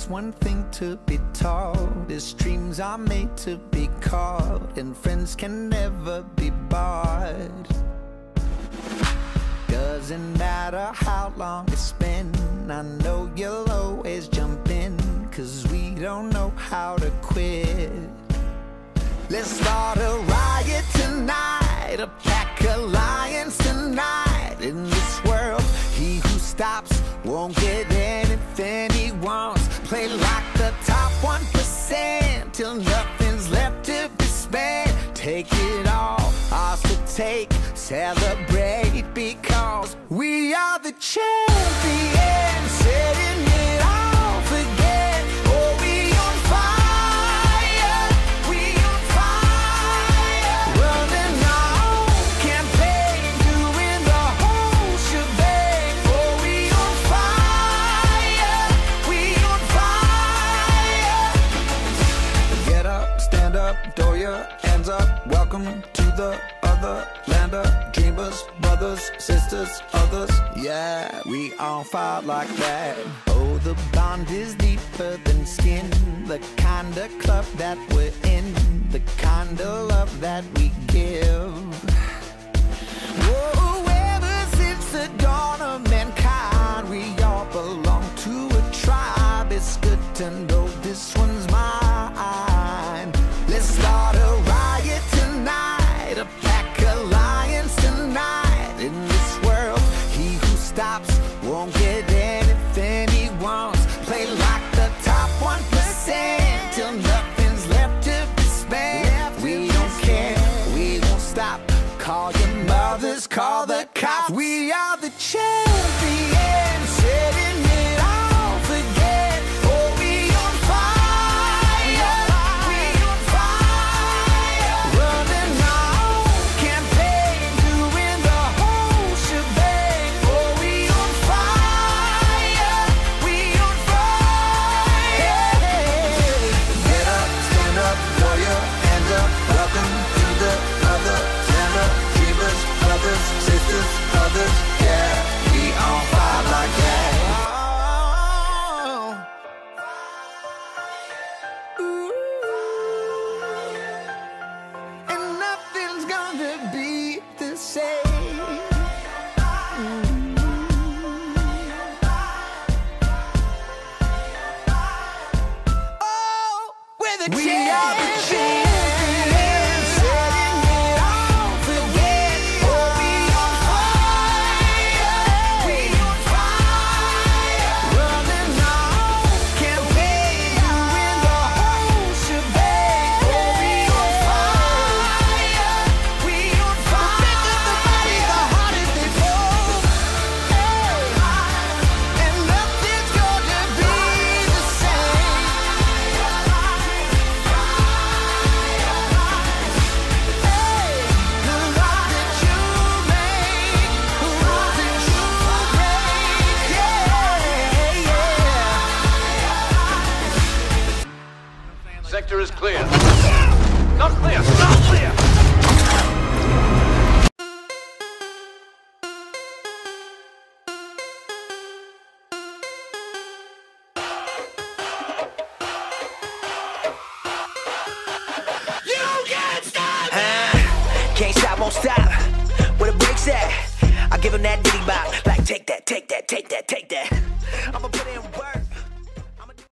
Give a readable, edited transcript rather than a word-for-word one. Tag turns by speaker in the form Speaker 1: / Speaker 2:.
Speaker 1: it's one thing to be taught. His dreams are made to be caught, and friends can never be bought. Doesn't matter how long it's been, I know you'll always jump in, 'cause we don't know how to quit. Let's start a riot tonight, a pack alliance tonight. In this world, he who stops won't get anything he wants. Play like the top 1% till nothing's left to be spent. Take it all, ours to take, celebrate, because we are the champions, setting it off again. Oh, we on fire, we on fire, running our own campaign, doing the whole shebang. Oh, we on fire, we on fire. Get up, stand up, throw your hands up. Welcome to the other land of dreamers, brothers, sisters, others. Yeah, we on fire like that. Oh, the bond is deeper than skin, the kind of club that we're in, the kind of love that we give. Whoa, ever since the dawn of mankind, we all belong to a tribe. It's good to know this one's mine. Let's start a riot tonight, a pack alliance tonight. In this world, he who stops won't get anything he wants. Play like the top 1% till nothing's left to be spent. We don't care, we won't stop. Call your mothers, call the cops. We are the champions, setting it off again. Oh, we on fire, we on fire, running our own campaign, doing the whole shebang. Oh, we on fire, we on fire. Get up, stand up, throw your hands up. Welcome to the other land of dreamers, brothers, sisters, others. Yeah, we on fire like that. And nothing's gonna be the same. Oh, we're the champions, setting it off again. Oh, we on fire, we on fire, running our own campaign, doing the whole shebang. Oh, we on fire, we on fire. The bigger the body, the harder they fall. And nothing's gonna be the same. The love that you make, the love that you make, yeah.
Speaker 2: Sector is clear. Not clear! Not clear!
Speaker 3: You can't stop! Can't stop, won't stop. Where the brakes at? I give him that diddy bop. Like, take that, take that, take that, take that. I'ma put in work.